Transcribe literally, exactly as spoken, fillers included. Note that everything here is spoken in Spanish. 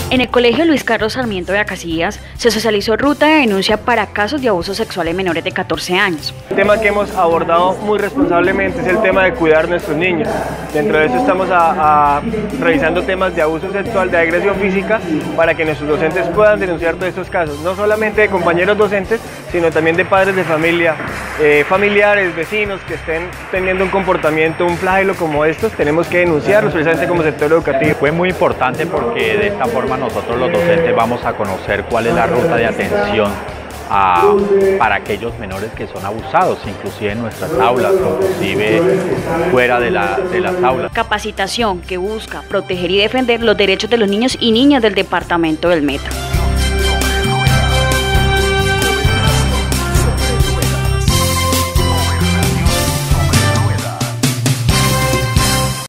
En el Colegio Luis Carlos Sarmiento de Acacias se socializó ruta de denuncia para casos de abuso sexual en menores de catorce años. El tema que hemos abordado muy responsablemente es el tema de cuidar a nuestros niños. Dentro de eso estamos a, a, revisando temas de abuso sexual, de agresión física, para que nuestros docentes puedan denunciar todos estos casos, no solamente de compañeros docentes, sino también de padres de familia, eh, familiares, vecinos que estén teniendo un comportamiento, un flagelo como estos. Tenemos que denunciarlos precisamente como sector educativo. Fue muy importante porque de esta forma nosotros los docentes vamos a conocer cuál es la ruta de atención a, para aquellos menores que son abusados, inclusive en nuestras aulas, inclusive fuera de, la, de las aulas. Capacitación que busca proteger y defender los derechos de los niños y niñas del departamento del Meta.